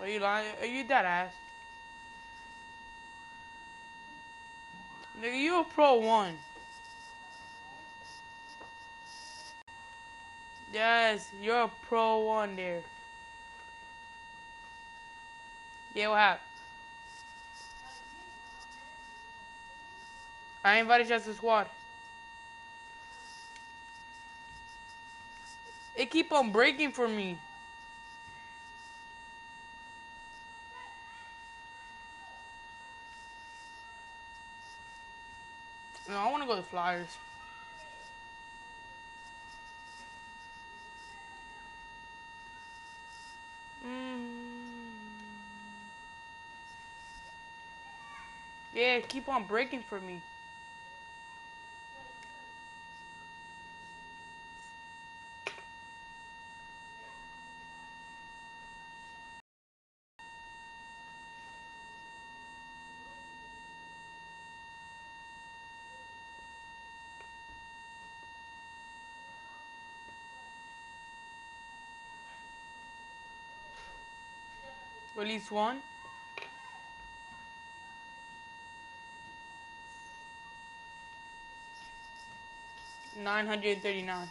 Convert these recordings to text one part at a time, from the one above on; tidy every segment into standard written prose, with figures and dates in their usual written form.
Are you lying? Are you that ass? Nigga, you a pro one. Yes, you're a pro one there. Yeah, what happened? I invited you to the squad. It keep on breaking for me. No, I want to go to Flyers. Mm. Yeah, it keep on breaking for me. Release one. 939.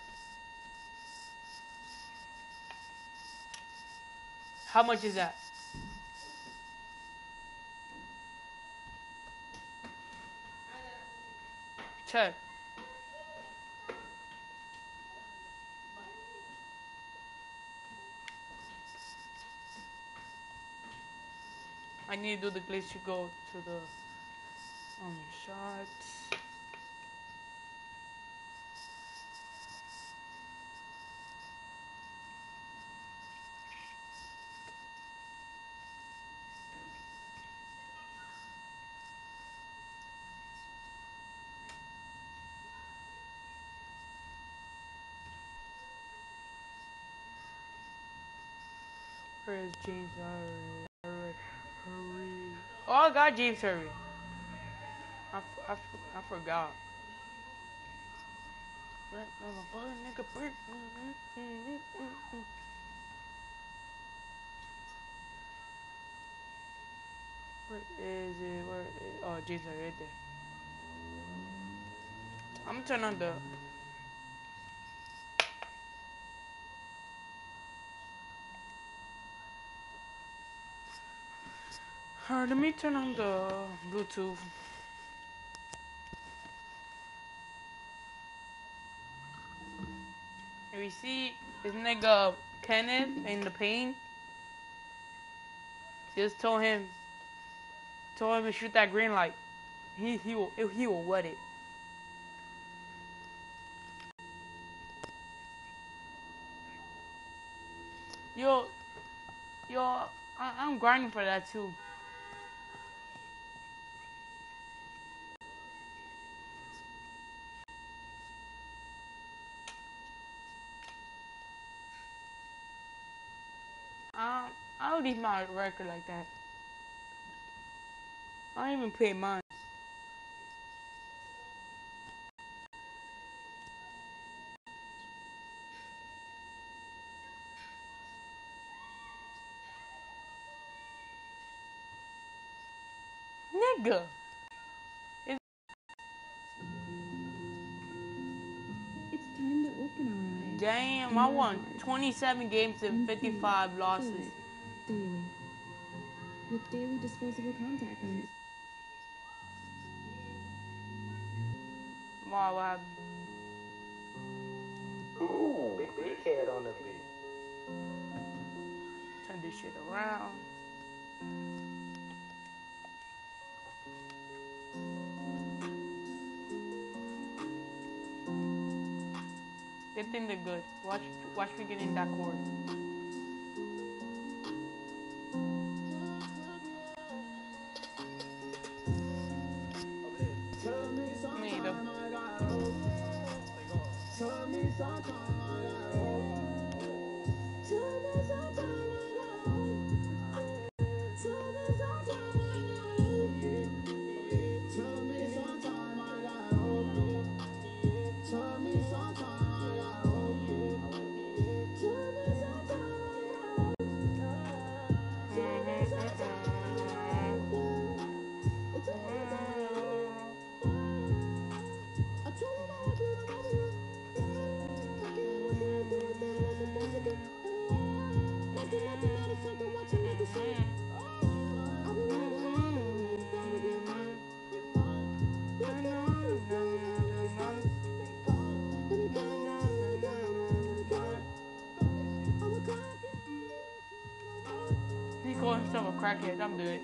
How much is that? Check. I need to do the glitch to go to the shots. Where is James Hurry. Oh, I got James Hurry. I forgot. Nigga, where is it? Where is, oh, James Hurry right there. I'm gonna turn on the. Alright, let me turn on the Bluetooth. If you see this nigga Kenneth in the pain, just told him to shoot that green light. He will wet it. Yo, I'm grinding for that too. Um, I'll leave my record like that. I don't even pay mine. Nigga. It's time to open our eyes. Damn, I won 27 games and 55 losses. Daily. With daily disposable contact lenses. Wow, what happened? Ooh, big head on the beat. Turn this shit around. They think they're good. Watch me get in that court. Me either. calling himself a crackhead. I'm good.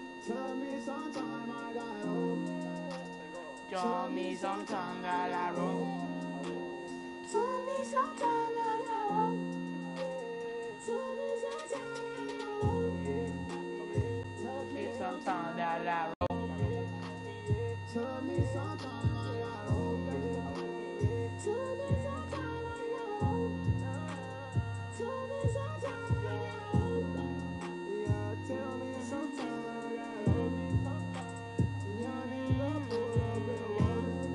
Tell me sometime that I roll. Tell me sometime that I won't. Tell me sometime that I won't. Tell me sometime that I roll. Tell me sometime that I won't. Tell me sometime that I won't. Tell me sometime that I won't. Yeah, tell me sometime that I won't. Yeah, nigga, pull up in the morning.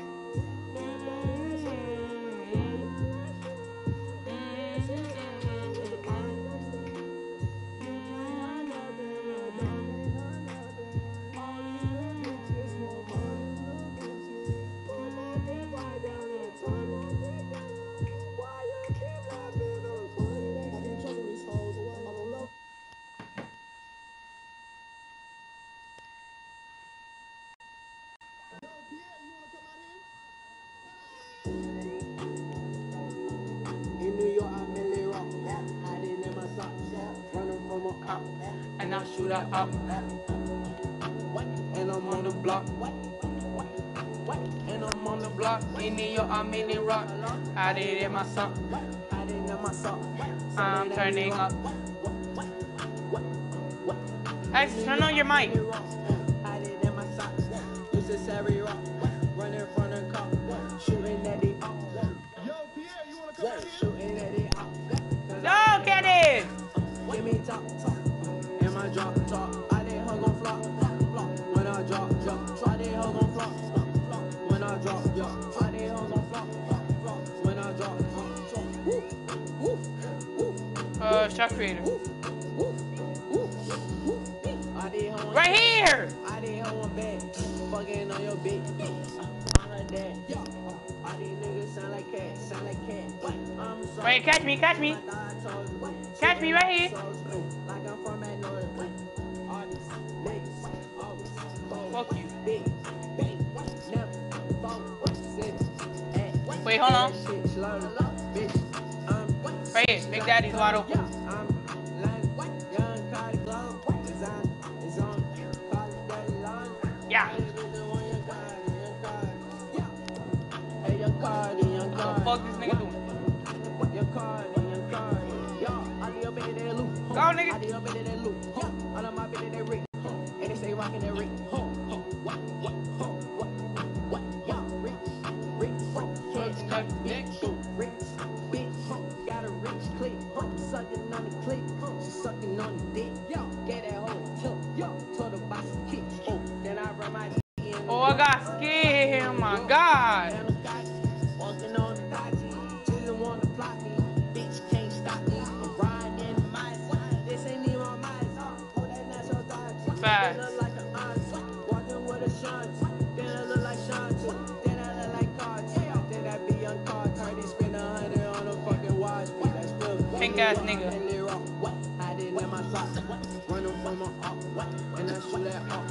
In New York, I'm in Lil Rock. Hiding in my socks. Running from a cop. And I shoot her up. And I'm on the block. And I'm on the block. In New York, I'm in the rock. I did it myself. Hiding in my socks. I'm turning up. X, turn on your mic. Hiding in my socks. This is Harry Rock. Running from the cop. Shooting at the Yo, Pierre, you wanna come out here? Shooting at the No, get it. Give me top. In my drop top. I didn't hug on flop. When I drop. I didn't hug on flop. When I drop. I didn't hug on flop. When I drop. Shot creator. I didn't hug on Right here. I didn't hug on bed. Fucking on your bitch. I'm her dad. All these niggas sound like cats. I'm sorry. Right, catch me. Catch me right here. Like I'm from that north. All these niggas always Fuck you. big, never fall, sit, Wait, hold on. shit slowly, bitch. Right here. Big Daddy's wide open. I'm lying, young Cardi Glow, design is on, Cardi Daddy line. Yeah. Hey, young Cardi, What the fuck this nigga doing? young Cardi, yo, I live up in that loop. Go, nigga. I live up in that loop. All of my bitches they rich, and they stay rocking that rich. What? Yo, rich, cash, bitch, got a rich click, sucking on the click, she sucking on the dick. Yo, get that whole tilt, told her box kick. Then I run my in. Oh, I got scared. Oh my god. Walking on the dodgy, she don't wanna block me, bitch can't stop me. I'm riding in my side, this ain't even on my side. Oh, that natural dodgy. Fast. Look like an aunt, walking with a shanty. Then I look like Shanti, then I look like Carti. Then I be on Carti, spend 100 on a fucking watch. That's real. Pink ass nigga. Hiding in my socks, running from my up, and I shoot that up.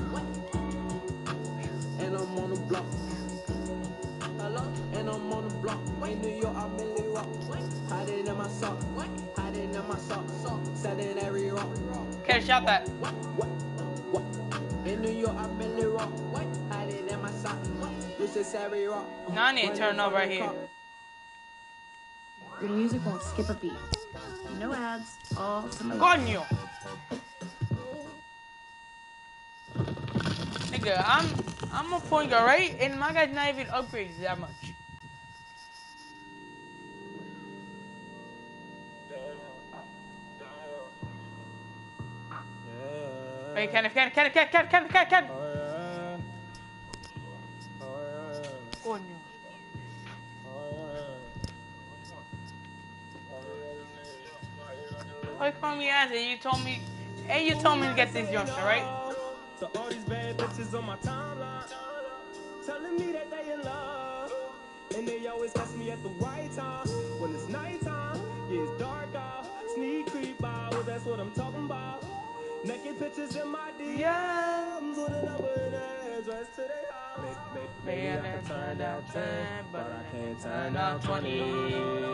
And I'm on the block. Hello? And I'm on the block. In New York, I'm in Lil Rock. Hiding in my sock. Hiding in my sock. Selling every rock. Okay, shot that. In New York, I'm in Lil Rock. Hiding in my sock. This is every rock. Now I need to turn up right here. Your music won't skip a beat. No ads, all some Coño. Nigga, I'm a point guard, right? And my guy's not even upgraded that much. Wait, can. Coño. Why call me ass? And you told me to get this youngster, right? So all these bad bitches on my timeline, telling me that they in love, and they always catch me at the right time. When it's nighttime, yeah, it's dark out, sneak creep out, well, that's what I'm talking about. Naked pictures in my DMs, with a number and an address to their house. Maybe I can turn down 10, but I can't turn down 20.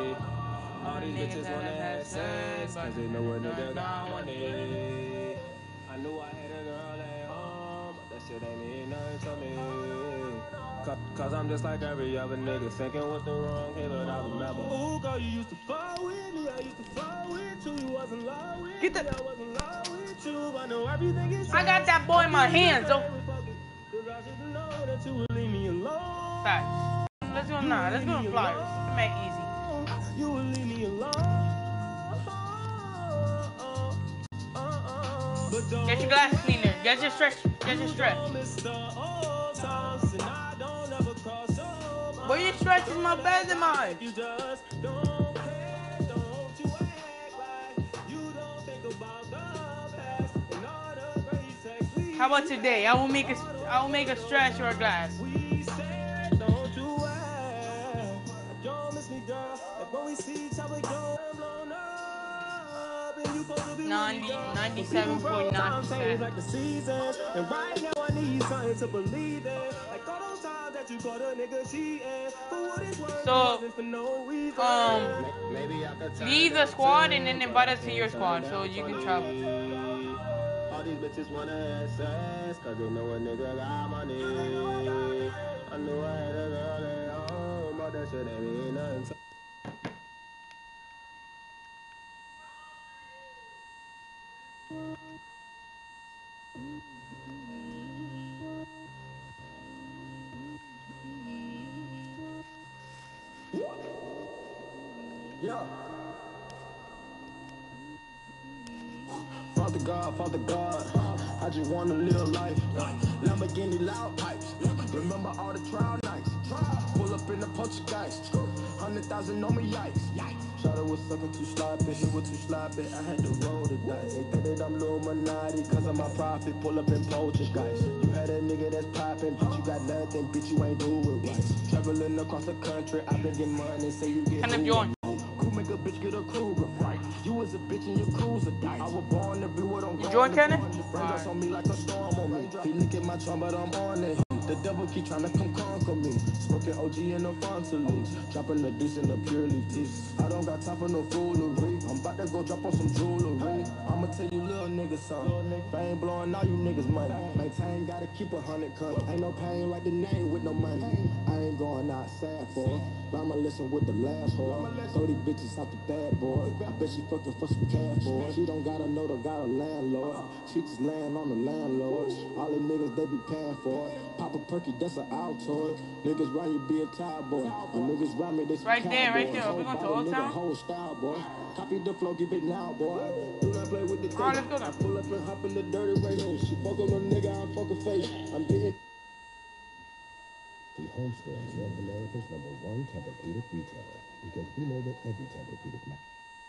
All these bitches wanna have sex, cause they know a nigga got money. I knew I had a girl at home, but that shit ain't mean nothing to me. Cause I'm just like every other nigga, thinking with the wrong hit, but I remember. Ooh, girl, you used to fall with me, I used to fall with you. You wasn't in love with me, I wasn't in love with you. I know everything is I got that boy in my hands, though. Cause I should know that you would leave me alone. Facts. Let's go now. Let's go to Flyers. Let's make it easy. You will leave me alone. Get your glass cleaner. Get your stretch. Get your stretch. Boy, your stretch is my better than mine. You just don't care, don't you act like you don't think about the past and all the great sex we How about today? I will make a stretch or a glass. we said, don't you act. Don't miss me, girl. Like when we see each other, go blown up, and you supposed to be 97.9%. like the seasons, and right now I need something to believe in. Like all those times that you caught a nigga cheating, for what it's worth, So, for no reason. leave the squad and then invite us to your squad so you can travel. All these bitches wanna access, cause they know a nigga got money. I knew I had a girl at home, but that shit ain't mean nothing to yeah. Father God, I just wanna live life. Lamborghini loud pipes. Remember all the trial nights. Pull up in the poltergeist. 100,000 on me, yikes. Shawty was sucking too sloppy, he was too sloppy. I had to roll the dice. They think that I'm Illuminati, cause of my profit. Pull up in poltergeist. You had a nigga that's popping, bitch, you got nothing, bitch, you ain't do it right. Traveling across the country, I been getting money, say you get. Kind of join. Who make a bitch get a Kruger fight? You was a bitch in your cruiser dice. I was born to be what I'm You join, Kenny? Friends on me like a storm on me. He look at my charm, but I'm on it. The devil keep trying to come conquer me. Smoking OG in the Fonta leaves. Dropping the deuce in the pure leaf teeth. I don't got time for no foolery. I'm about to go drop on some jewelry. I'ma tell you little niggas something. Fame blowing all you niggas money. Maintain, gotta keep 100 cunt. Ain't no pain like the name with no money. I ain't going outside for it. I'ma listen with the last whore. 30 bitches out the bad boy. I bet she fucking for some cash for it. She don't gotta know the got a landlord. She just laying on the landlord. All the niggas they be paying for it. Pop a perky, that's an Altoid. Niggas run you be a tie boy. And niggas run me this Right there. Are we going to Old Town? whole style boy. Copy the flow, give it now boy. Do not play with the thing. Alright, let's go I pull up and hop in the dirty race. She fuck on a nigga, I fuck a face. I'm getting. The Homestore is North America's #1 Tempur-Pedic retailer because we know that every Tempur-Pedic matters.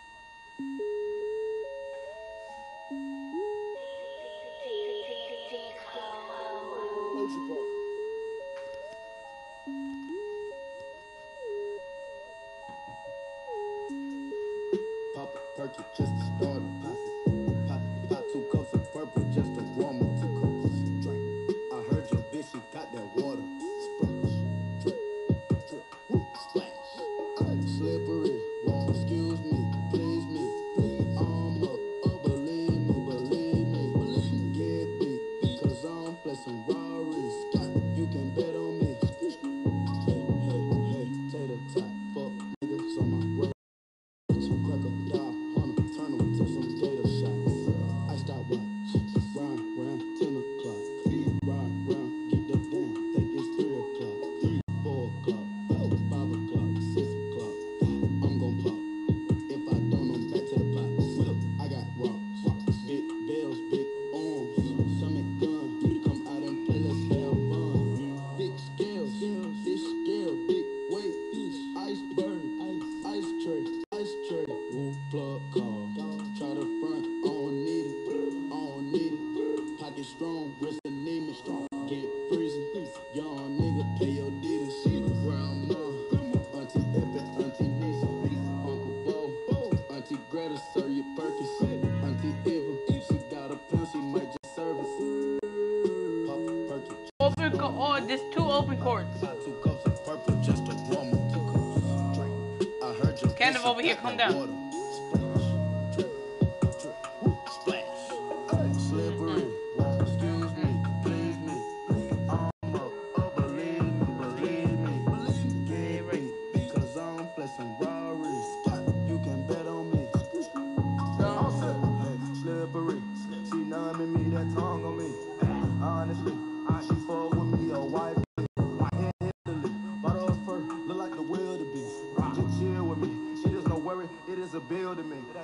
Pop a perky just to start a pop 2 cups of purple just to warm up 2 cups. Drink. I heard your bitch, she got that water. Splash, drip, drip, splash. Slippery, excuse me, please me. I'm up, oh believe me. Get big, cause I'm flexing Rarries. You can bet on me. Hey, take the top, fuck niggas on my road. Some cracker, die, hunter, turn them to some gator shots. Iced out watch, ride round 10 o'clock. Ride round, get the down, think it's 3 o'clock. 4 o'clock, 5 o'clock, 6 o'clock. I'm gon' pop. If I don't, I'm back to the pot. I got rocks, big bells, big arms, stomach gun. Come out and play, let's have fun. Big scales, fish scale, big weight, iceberg, ice tray. Plug call, try to front, I don't need it, pocket strong, wrist anemic, get freezing, young nigga, pay your deeders, grandma, auntie Epic, auntie Nisa, Uncle Bo, auntie Greta, serve your Perkins, auntie Eva, she got a pen, she might just serve it, pop a perky, there's 2 open courts. 2 cups of purple, just to warm up 2 cups, drink, I heard your Kind of over here, come down. Splash, drip, drip, splash. Slippery,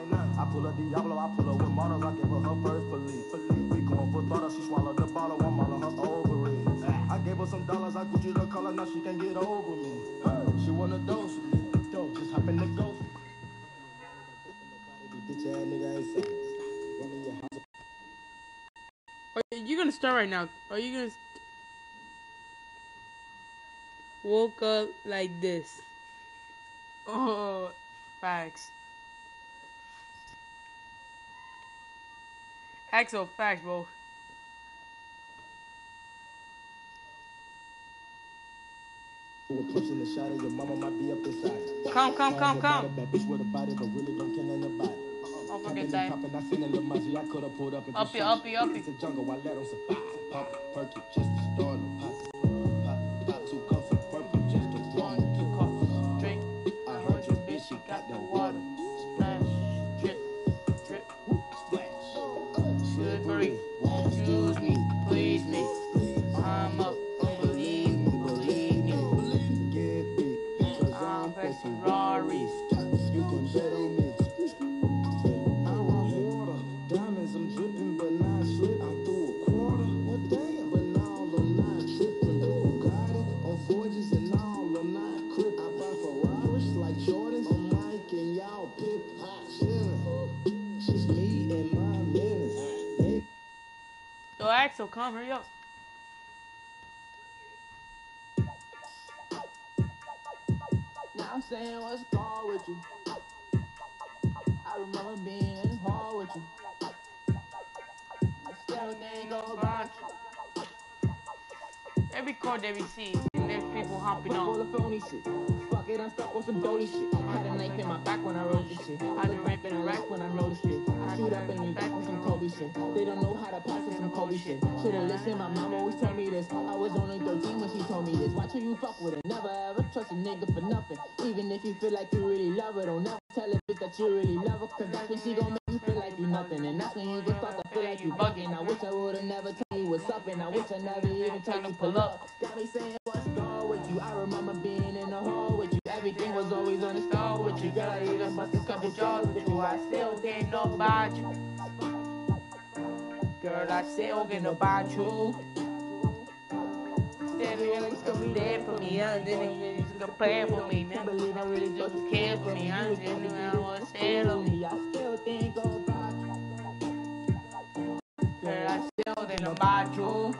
I pull a Diablo, I pull her with models, I gave her her first police. We going for throttle, she swallowed the bottle, one mile on her ovaries. I gave her some dollars, I Gucci the color, now she can't get over me. She wanna dose me, just hop in the ghost. Bitch ass nigga ain't saying. Running your house. Are you gonna start right now? Are you gonna woke up like this? Oh, facts. Axel, facts, bro. Pushing the shot of your mama might be up inside. Come. Bad bitch with a body, but really don't kill anybody. Don't forget that. Poppin', I seen a little Mozzie, I coulda pulled up and Uppy. It's a jungle, I let them survive. Pop, perky, just to start them. Pop, 2 cups of purple, just to warm 2 cups. Drink. I heard your bitch, she got that water. Splash. Drip. Splash. Slippery. Excuse me. Please me. I'm up. Believe me. Get beat, cause I'm pressing Rari's. You can bet on me. I run water, diamonds, I'm dripping, but not slip. I threw a quarter, what damn? But now I'm not tripping. Bugatti on Forges and now I'm not crip. I buy Ferraris like Jordans. I'm Mike and y'all pip hot chillin'. Just me and my minutes. Yo, Axel, come, hurry up. Now I'm saying what's wrong with you. I remember being in the hall with you. I still think about you. Every chord that we see, and there's people hopping Full on. of phony shit. Fuck it, I'm stuck with some dolly shit. Had a knife in my back when I wrote this shit. I look back in the rack when I noticed it. I shoot up in your back with some Kobe shit. They don't know how to pass with some Kobe shit. Should've listened, my mom always told me this. I was only 13 when she told me this. Watch who you fuck with it. Never ever trust a nigga for nothing. Even if you feel like you really love her, don't never tell a bitch that you really love her. Cause that's when she gon' make you feel like you nothing. And that's when you gon' start to feel like you bugging. I wish I would've never told you what's up. And I wish I never even told you pull up. Got me saying what's wrong with you. I remember being in the hall with you. Everything was always on the stall with you. Girl, I even bust a couple jaws with you. I still think about you. Girl, I still think about you. Said you was there for me. I didn't really prepare for me. Can't believe I really just care for me. I didn't know what to say to me. I still think about you. Girl, I still think about you.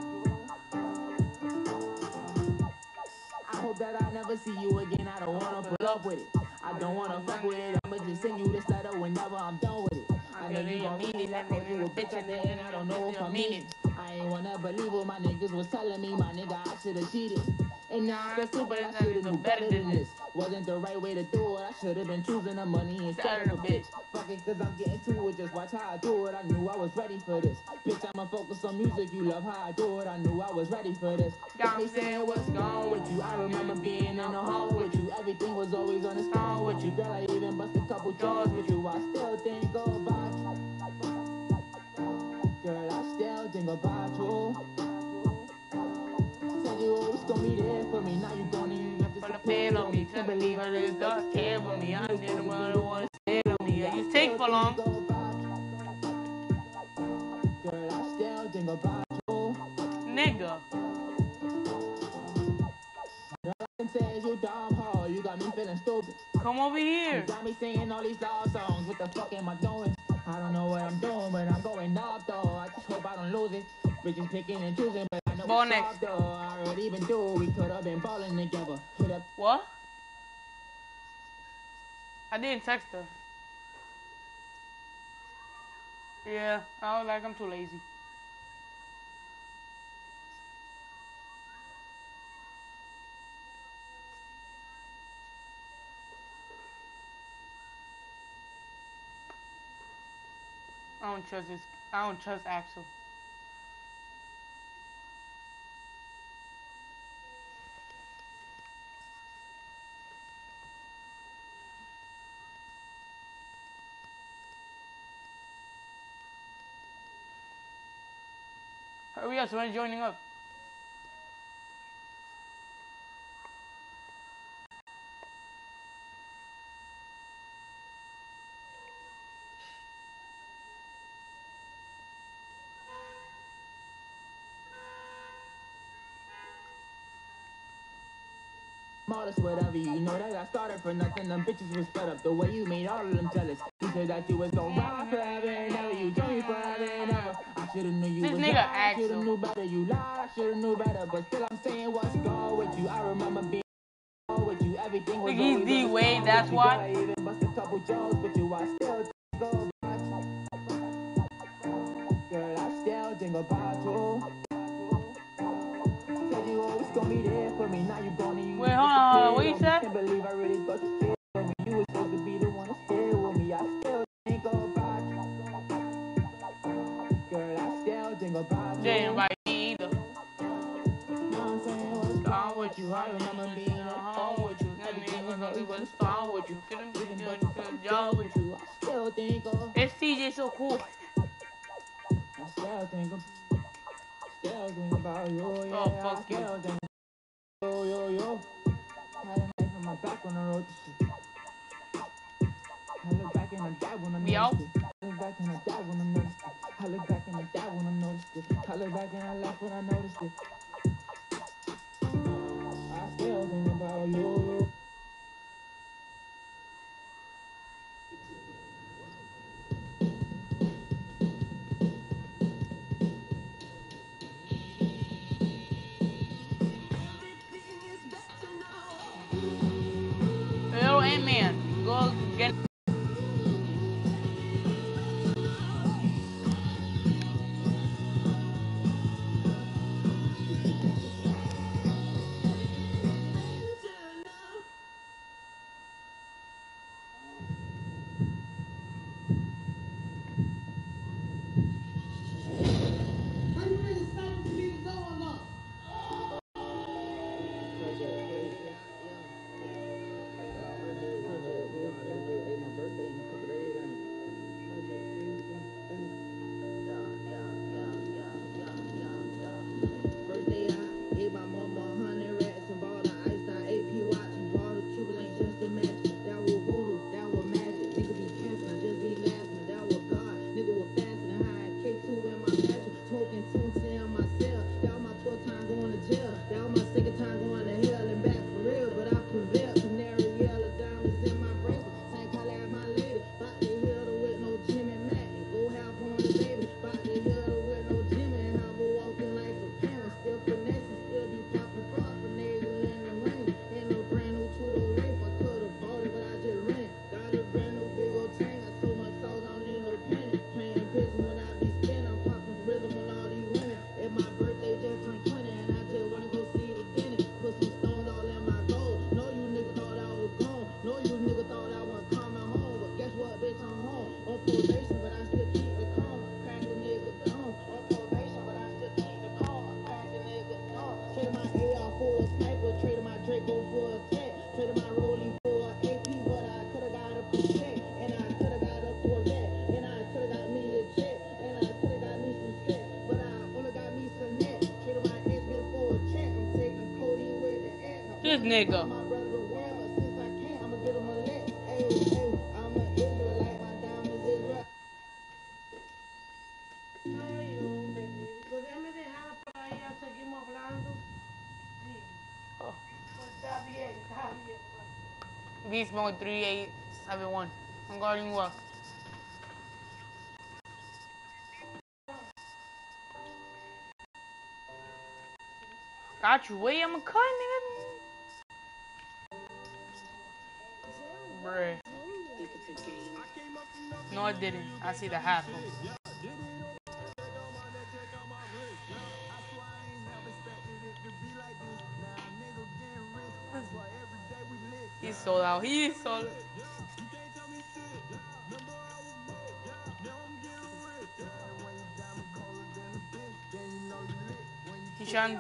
I hope that I never see you again. I don't wanna pull up with it. I don't wanna fuck with it. I'ma just send you this letter whenever I'm done with it. I know you gon' mean it. I called you a bitch at the end. I don't know if I mean it. I ain't wanna believe what my niggas was telling me. My nigga, I should've cheated. And now that's stupid. I should've knew better than this. Wasn't the right way to do it. I should've been choosing the money instead of a bitch. Fuck it, cause I'm getting to it. Just watch how I do it. I knew I was ready for this. Bitch, I'ma focus on music. You love how I do it. I knew I was ready for this. Got me saying what's gone with you. I remember being in the hall with you. Everything was always on the stall with you. Girl, I even bust a couple jaws with you. I still think about you. Girl, I still think about you. Said you always gonna be there for me. Now you don't even have to depend on me. Can't believe I really don't care for me. I didn't really want to say to me. You take for long. Girl, I still think about you. Nigga. Says you dumb hoe, you got me feeling stupid. Come over here. You got me singing all these love songs. What the fuck am I doing? I don't know what I'm doing, but I'm going up though. I just hope I don't lose it. Bitches picking and choosing, but I know Ball it's next. up though. I already been through. We could have been balling together. Hit up. What? I didn't text her. Yeah, I was like, I'm too lazy. I don't trust this. I don't trust Axel. Hurry up, somebody's joining up. smallest, whatever. You know that I started for nothing. Them bitches was fed up. The way you made all of them jealous. You said that you was gonna ride forever and ever. You told me forever and ever. I should've knew you This was nigga lying. I asked should've him. knew better. You lied. I should've knew better. But still, I'm saying what's wrong with you. I remember being with you. Everything was Think he's always D-Wade, on that's with you. why. Girl, I even bust a couple jokes with you. I still go back. Girl, I still think about you. Said you always gonna be there for me. Now you gone and you Wait, hold on. What you said? can't believe I really thought you cared for me. You was supposed to be the one to stay with me. I still think about you. Girl, I still think about you. Didn't invite me either. I'm saying what's wrong with you. I remember being at home with you. Everything was always gonna start with you. Feeling good job with you. I still think of. It's TJ so cool. I still think about you. Yeah, Oh, fuck I you. still think yo. Had a knife in my back when I wrote this shit. I look back and I died when I noticed it. I look back and I died when I noticed it. I look back and I died when I noticed it. I look back and I laughed when I noticed it. I still think about you. Yo, Ant-Man, go get. Birthday, I gave my mama 100 rats and bought an iced out AP watch and bought a Cuban link just to match. That was voodoo, that was magic. Nigga be camping, I just be laughing. That was God, nigga was fasting, high K2 in my mattress, smoking tunes in my cell. That was my 12th time going to jail. That was my second time going to hell and back for real, but I prevailed. Canary yellow diamonds in my bracelet, same color as my lady. Bout to heal her with no Jimmy Mac and go half on the baby. Bout to heal her with no Jimmy and have her walking like a parent. Still finessing, still be popping frost, finagle in the rain. Ain't no brand new two-door rape, I could've bought it, but I just ran. Got a brand new big old tank, got so much sauce, I don't need no penny. Paying prison when I be spinning, I'm popping rhythm on all these women. It's my birthday, just turned 20, and I just wanna go see the dentist. Put some stones all in my gold. Know you niggas thought I was gone. Know you niggas thought I was coming home, but guess what, bitch, I'm home. On probation, but I still keep the calm. Crack the nigga down. On probation, but I still keep the calm. Crack the nigga down. Traded my AR for a sniper, traded my Draco for a tech, traded my Rollie for an AP, but I could've got a protect, and I could've got a Corvette, and I could've got me a jet, and I could've got me some set, but I only got me some net. Traded my ex-bitch for a check. I'm taking Cody with the X. This nigga. My brother the world, but since I can't, I'ma get him a lick. Hey, I'm an Israelite, my diamonds is right. Ay, hombre, ¿podría me dejar por ahí? Ya seguimos hablando. Sí, Oh. pues está bien, está bien. Beast mode 3871. I'm guarding you up. Got you. Wait, I'm a cut, nigga. Bruh. No, I didn't. I see the half of it. He's sold out. He's sold out. He's trying.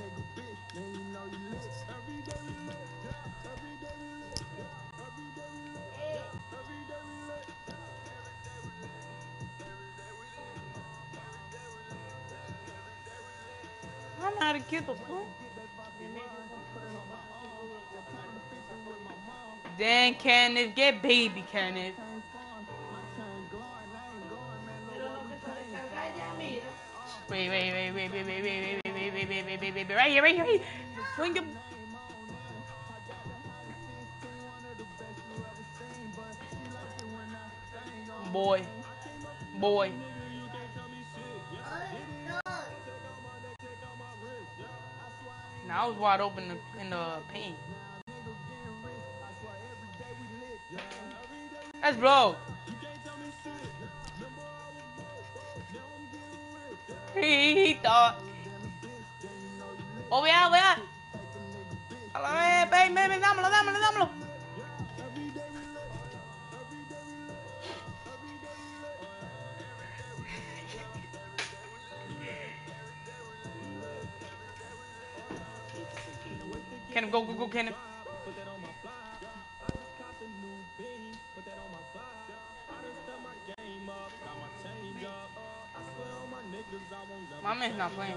I'm not a kid, huh? Then Kenneth, get baby Kenneth. Wait. Right here. Swing him. Boy. Boy. Now I was wide open in the paint. Let's blow. He thought. Oh, yeah. Ven, dámelo. Kenneth, go, Kenneth. My man's not playing.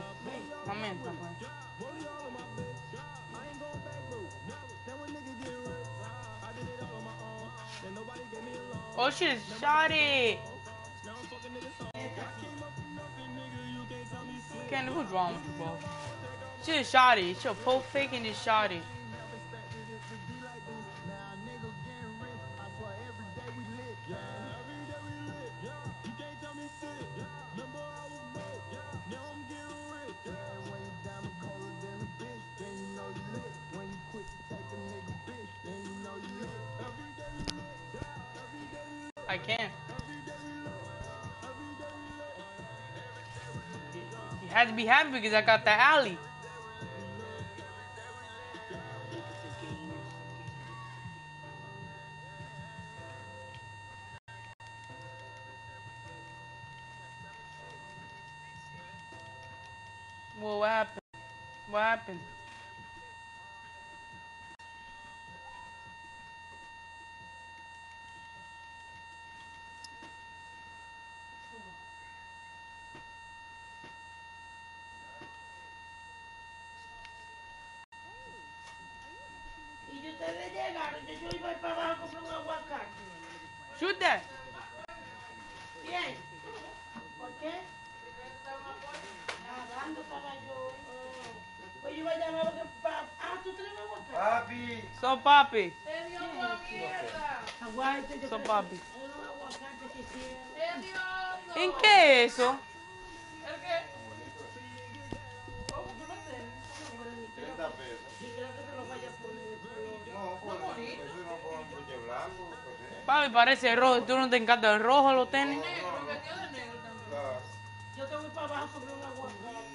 Oh, shit, shot it. Kenneth, what's wrong with you, bro? Should have shot it. Should have pulled fake and just shot it. I can't. You had to be happy because I got the alley. Well, what happened? What happened? Y ustedes llegaron, yo iba a ir para abajo a comprar un aguacate. Shoot that. Bien. ¿Por qué? Lavando estaba yo. Pues yo iba a llamar porque... ¿tú tienes un aguacate? Papi. So, papi. ¡Te dio una mierda! Aguante, yo So, creo papi. que unos aguacates que hicieron. ¡Te dio! ¿En qué es eso? ¿El qué? ¿Cómo tú lo tienes? 30 pesos. Y creo que te lo vaya a poner de color. No, pues eso no fue un coche blanco. Pues, Papi, parece rojo. ¿Tú no te encanta el rojo, los tenis? Negro, vestido de negro también. Claro. Yo te voy para abajo a comprar un aguacate.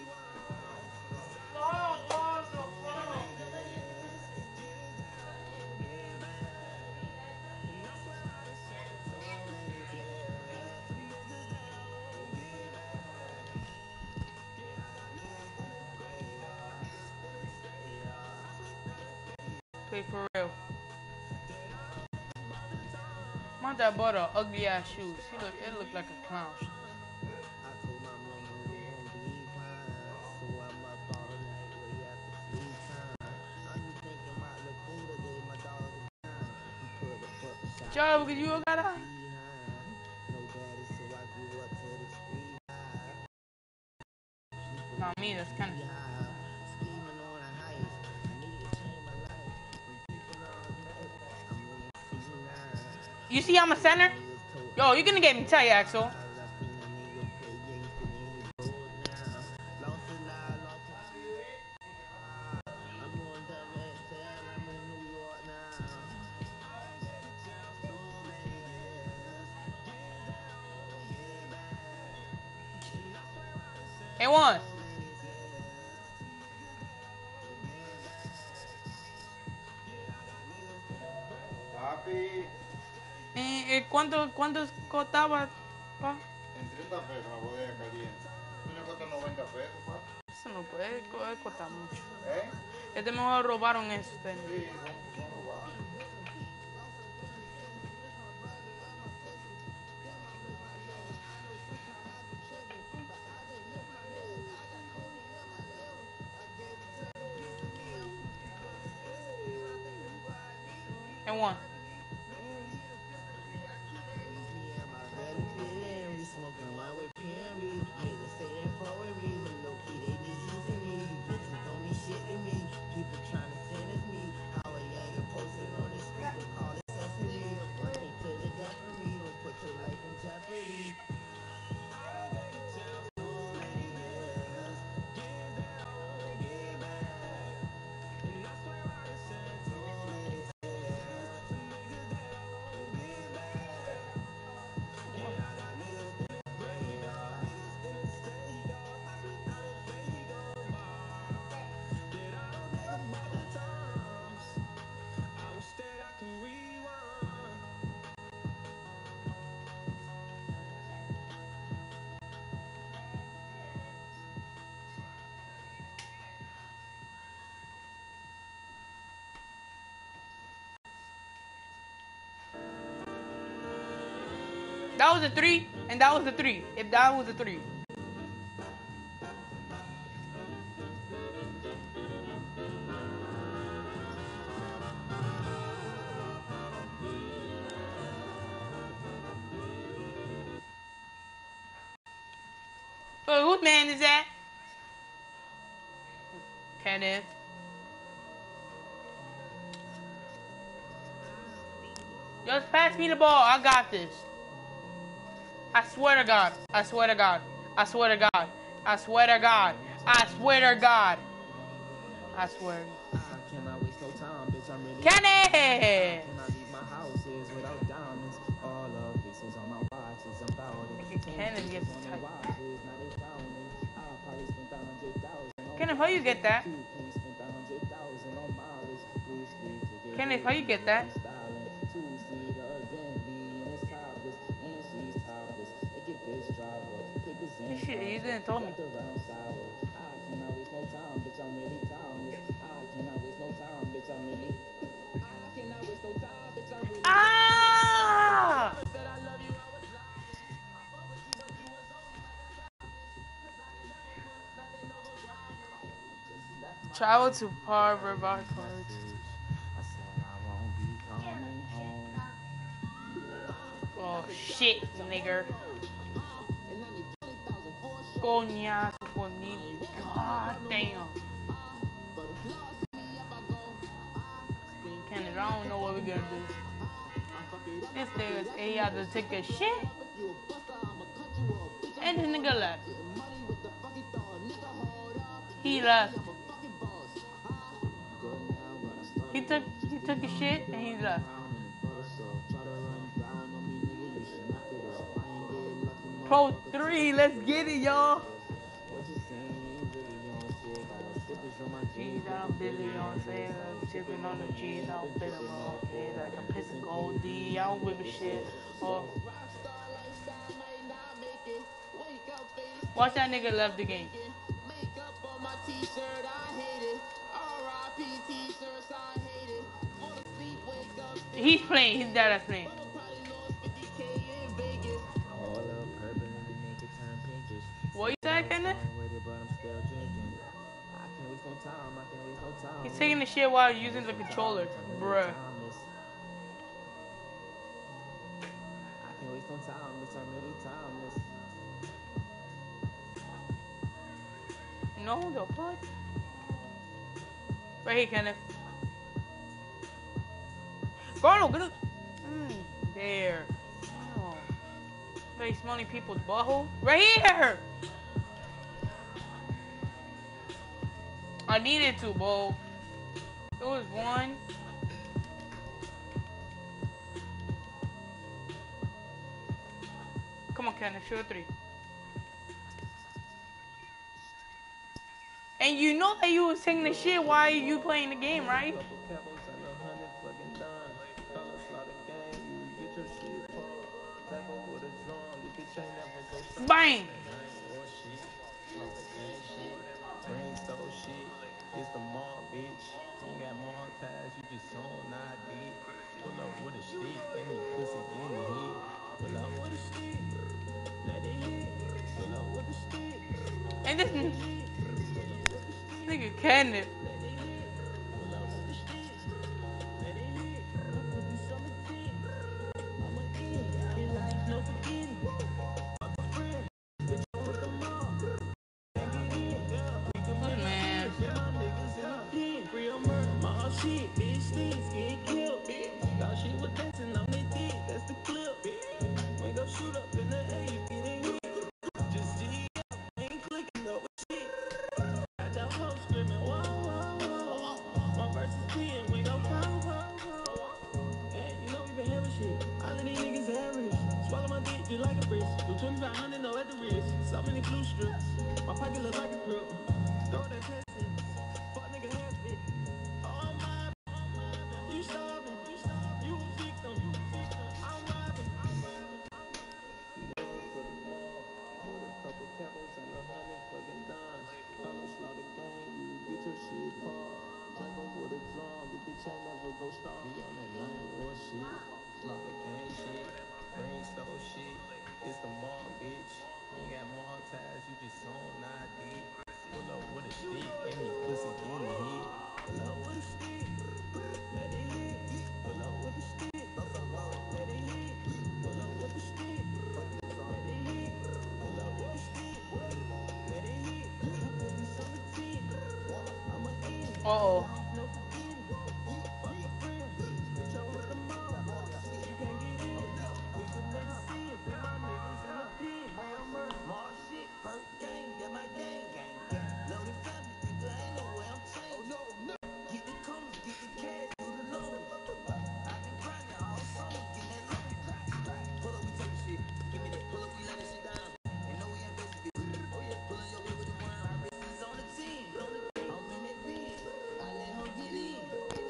No, gordo, no. Play for real. My dad bought a ugly ass shoes. It looked like a clown. Joe, because you got a... Not me, that's kind of... You see I'm a center? Yo, you're gonna get me tight, Axel. Hey, one. Papi. ¿Cuánto costaba, pa? En 30 pesos la bodega caliente. Eso le cuesta 90 pesos, papi. Eso no puede costar mucho. ¿Eh? Este mejor robaron eso, tenis. Sí, son robados. And one. That was a 3, and that was a 3. If that was a 3. Wait, whose man is that? Kenneth. Just pass me the ball. I got this. I swear to God. I swear to God. I swear to God. I swear to God. I swear to God. I swear. Cannot waste no time, bitch, I'm really Kenneth! cannot leave my houses without diamonds. All of faces on my watches, I'm about it. Kenneth gets On their tight. watches, now they found me. I probably spent 100,000 on Kenneth, how you get that? Please spent 100,000 on mileage. Loosely to get Kenneth, how you get that? styling. Two-seater Bentley and it's topless, and she's topless. They get this driver, papers and Shit, you didn't tell me. wrapped around sour. I cannot waste no time, bitch, I'm really timeless. I cannot waste no time, bitch, I'm really. I cannot waste no time, bitch, I'm really. Ah! Said I love you, I was Travel to Par River College. I said I won't be coming home. Oh shit, nigger. Coñazo conmigo. God damn. Kenneth, I don't know what we're gonna do. This nigga, he had to take a shit. And the nigga left. He left. He took a shit and he left. Pro 3, let's get it, y'all. G's, I don't Billy on sale. Tipping on the G's, I don't fit them all. Okay, like a piece of gold D, I don't give a shit. Oh. Watch that nigga left the game. He's playing, his dad is playing. What you said, Kenneth? He's taking the shit while using the controller. Bruh. I can't waste no time, bitch, I'm really timeless. No, the fuck? Right here, Kenneth. Garno, get it. There. Oh. Very smelly people's butthole. Right here! I needed to, bro. It was one. Come on, Kenneth, shoot a 3. And you know that you was singing the shit while you playing the game, right? Bang! It's the mall, bitch. You ain't got mall pass, you just on ID. Pull up with a stick, any pussy in the head. Pull up with a stick, let it hit. Pull up with a stick. And this nigga Kenneth. Man. Shit, bitch, things get killed, bitch. Thought she was dancing on their dick, that's the clip, bitch. When go shoot up in the air, you getting hit. Just see, ain't clicking up with shit. Got your hoe screaming, whoa, whoa, whoa. One versus 10, we go pow, pow, pow. Hey, you know we been having shit. All of these niggas average. Swallow my dick just like a fish. Do 2,500, no at the wrist. So many blue strips. My pocket look like a crook. Throw that test in. Fuck nigga half it. Oh my. You starving, you a victim, I'm robbing. With a couple capos and 100 fucking dimes. Carlos slaughter gang, you get your shit paused. Drink with a drum, the bitch ain't never go strong. He on that lame war shit, slaughter gang shit. Green stove shit. It's the mall, bitch. You ain't got mall ties, you just on not deep. Pull up with a stick, any pussy getting hit. Pull up with a stick, let it hit. Pull up with a stick, let it hit. Pull up with a stick, let it hit. Pull up with a stick, let it hit. It's on the 10. I'm a in. Uh-oh. No forgetting. Fuck a friend. Bitch, I with the mall. You can't get in. We can make a scene. With my niggas in the pen. Real murder. More shit. First gang. Got my gang. Loaded family. Nigga, ain't no way I'm changing. Oh, no. Get the cones. Get the cash. Do the loans. I've been grinding all summer. Get that loan. Pull up, we take shit. Give me that. Pull up, we lay that shit down. And know we ain't basic. Oh yeah. Pull up your way with the round. My wrist is on the 10. I'm in that bin. I let her get in.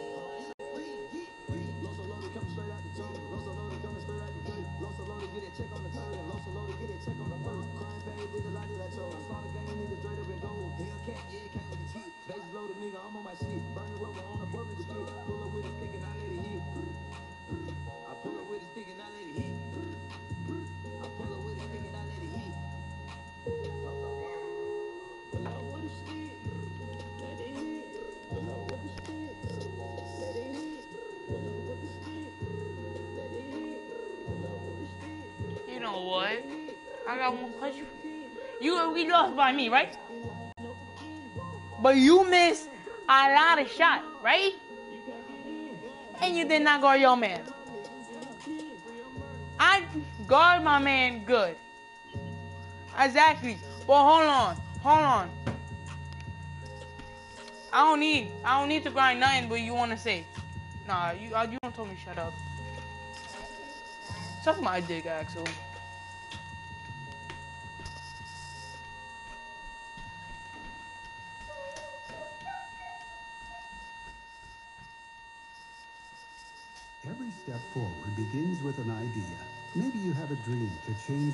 Loso loaded coming straight out the jungle. Loso loaded coming straight out the gate. Loso loaded get that check on the turn. Loso loaded get that check on the first. Crime paid niggas I did that show. I saw the game niggas straight up and gold. Hellcat, yeah, it came with the kid. Bases loaded nigga, I'm on my shit. Burning rubber on the public skid. Pull up with a stick and I let it hit. I pull up with a stick and I let it hit. I pull up with a stick and I let it hit. Pull up with a stick. Let it hit. Pull up with a stick. Let it hit. Pull up with a stick. Let it hit. Pull up with a stick. You know what? I got one question. You lost by me, right? But you missed a lot of shots, right? And you did not guard your man. I guard my man good. Exactly. But hold on. I don't need to grind nothing. But you want to say? Nah, you don't tell me shut up. Suck my dick, Axel. Every step forward begins with an idea. Maybe you have a dream to change